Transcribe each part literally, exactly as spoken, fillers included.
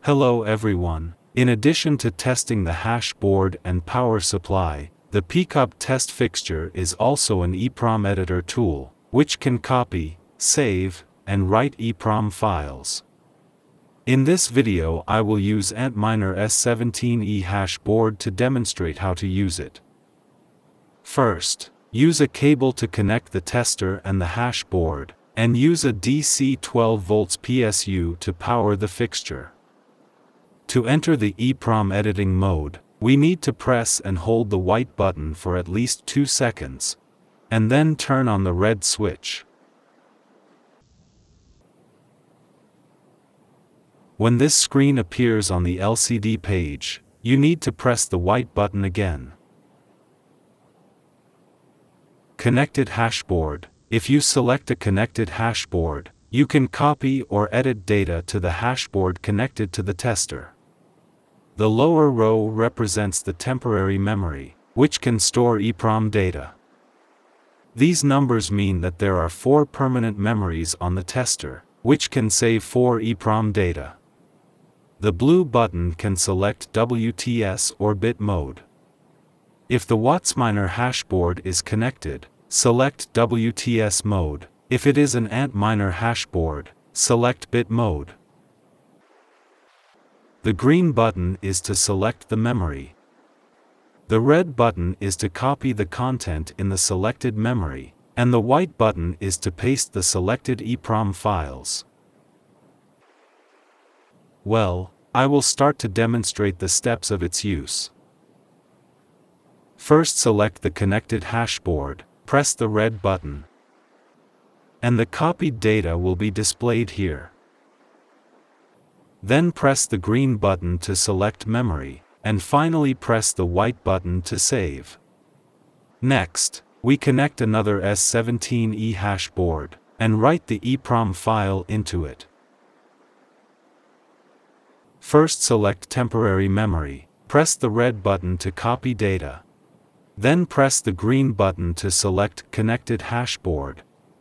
Hello everyone. In addition to testing the hashboard and power supply, the PicoBT Test Fixture is also an EEPROM editor tool, which can copy, save, and write EEPROM files. In this video I will use Antminer S seventeen E hashboard to demonstrate how to use it. First, use a cable to connect the tester and the hashboard, and use a D C twelve volts P S U to power the fixture. To enter the EEPROM editing mode, we need to press and hold the white button for at least two seconds, and then turn on the red switch. When this screen appears on the L C D page, you need to press the white button again. Connected hashboard. If you select a connected hashboard, you can copy or edit data to the hashboard connected to the tester. The lower row represents the temporary memory, which can store EEPROM data. These numbers mean that there are four permanent memories on the tester, which can save four EEPROM data. The blue button can select W T S or bit mode. If the WhatsMiner hashboard is connected, select W T S mode. If it is an Antminer hashboard, select bit mode. The green button is to select the memory. The red button is to copy the content in the selected memory, and the white button is to paste the selected EEPROM files. Well, I will start to demonstrate the steps of its use. First, select the connected hashboard, press the red button, and the copied data will be displayed here. Then press the green button to select memory, and finally press the white button to save. Next, we connect another S seventeen E hashboard, and write the EEPROM file into it. First, select temporary memory, press the red button to copy data. Then press the green button to select connected hashboard,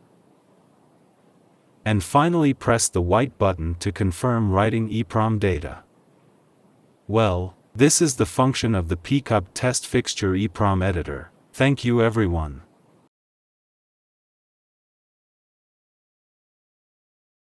and finally press the white button to confirm writing EEPROM data. Well, this is the function of the PicoBT Test Fixture EEPROM Editor. Thank you everyone.